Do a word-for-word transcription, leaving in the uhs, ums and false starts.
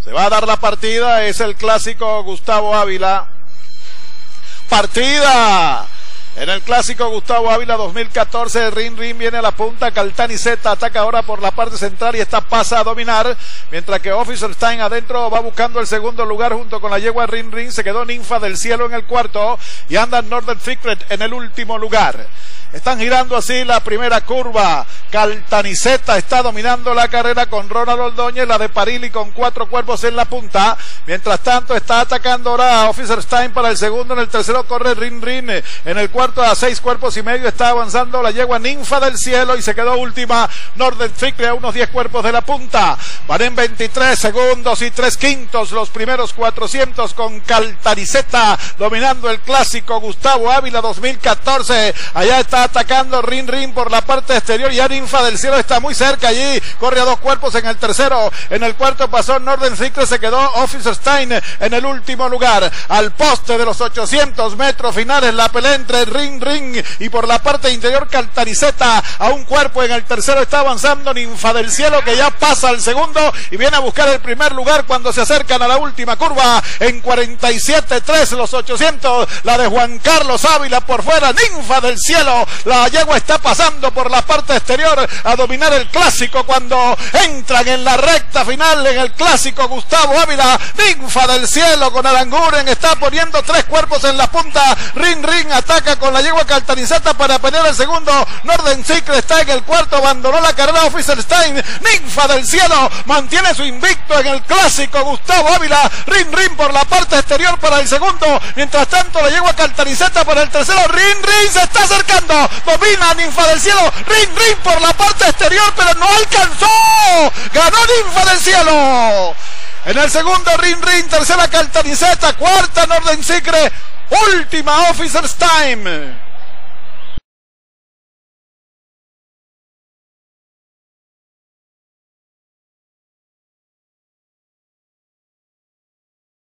Se va a dar la partida, es el clásico Gustavo Ávila. Partida en el clásico Gustavo Ávila dos mil catorce. Rin Rin viene a la punta, Caltanissetta ataca ahora por la parte central y esta pasa a dominar, mientras que Officer Stein adentro va buscando el segundo lugar junto con la yegua Rin Rin. Se quedó Ninfa del Cielo en el cuarto y anda Northern Secret en el último lugar. Están girando así la primera curva. Caltanissetta está dominando la carrera con Ronald Ordóñez, la de Parili con cuatro cuerpos en la punta. Mientras tanto está atacando ahora a Officer Stein para el segundo. En el tercero corre Rin Rin. En el cuarto a seis cuerpos y medio está avanzando la yegua Ninfa del Cielo y se quedó última Northern Secret a unos diez cuerpos de la punta. Van en veintitrés segundos y tres quintos los primeros cuatrocientos con Caltanissetta dominando el clásico Gustavo Ávila dos mil catorce. Allá está atacando Rin Rin por la parte exterior, ya Ninfa del Cielo está muy cerca allí, corre a dos cuerpos en el tercero. En el cuarto pasó Northern Secret, se quedó Officer Stein en el último lugar. Al poste de los ochocientos metros finales la pelea entre Rin Rin y por la parte interior Caltanissetta a un cuerpo. En el tercero está avanzando Ninfa del Cielo, que ya pasa al segundo y viene a buscar el primer lugar cuando se acercan a la última curva. En cuarenta y siete tres los ochocientos, la de Juan Carlos Ávila por fuera. Ninfa del Cielo, la yegua está pasando por la parte exterior a dominar el clásico cuando entran en la recta final en el clásico Gustavo Ávila. Ninfa del Cielo con Aranguren está poniendo tres cuerpos en la punta. Rin Rin ataca con la yegua Caltanissetta para pelear el segundo. Northern Secret está en el cuarto, abandonó la carrera Officer Stein. Ninfa del Cielo mantiene su invicto en el clásico Gustavo Ávila. Rin Rin por la parte exterior para el segundo, mientras tanto la yegua Caltanissetta para el tercero. Rin Rin se está acercando, domina Ninfa del Cielo. Rin Rin por la parte exterior, pero no alcanzó. Ganó Ninfa del Cielo. En el segundo Rin Rin, tercera Caltanissetta, cuarta Northern Secret, última Officer Stein.